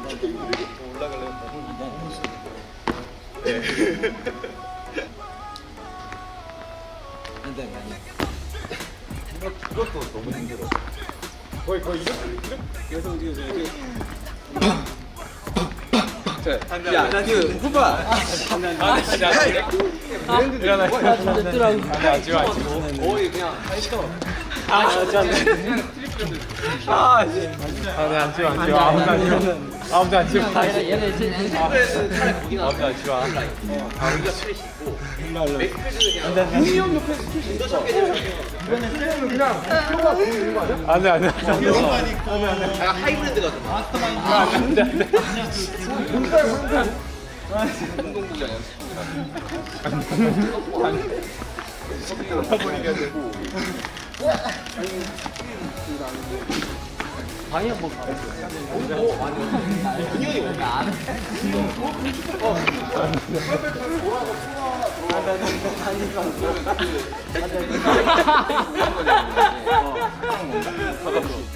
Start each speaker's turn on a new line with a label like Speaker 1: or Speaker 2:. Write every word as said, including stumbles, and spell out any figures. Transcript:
Speaker 1: 올라가려면 너무 싫어. 네.
Speaker 2: 안돼 안돼.
Speaker 1: 그것도 너무 힘들어. 거의 거의 이렇게 이렇게 계속 이제 야, 그 후바. 아, 진짜. 브랜드 일어나.
Speaker 2: 진짜 뜨라고.
Speaker 1: 안돼 앉지 마. 거의 그냥 하이터. 아, 진짜. 아, 씨. 아, 네 앉지 마. 앉지 마. 아무도 앉지 마. 아무도 앉지 마.
Speaker 2: 얘네 진짜.
Speaker 1: 아무도 앉지 마.
Speaker 3: 우리가 스트레스 있고 맥스는 그냥
Speaker 1: 우리 형 옆에 스트레스 있어. 이번에 스트레스는 그냥 표가 보이는 거 아니야? 안돼 안돼.
Speaker 3: 아, 하이브랜드거든.
Speaker 1: 안돼 안돼. 공갈 공갈.
Speaker 3: 운동복이 아니야.
Speaker 1: 돌아버리게 되고.
Speaker 2: 방이 뭐 가는
Speaker 3: 인연이 오면 안 해.
Speaker 2: 어.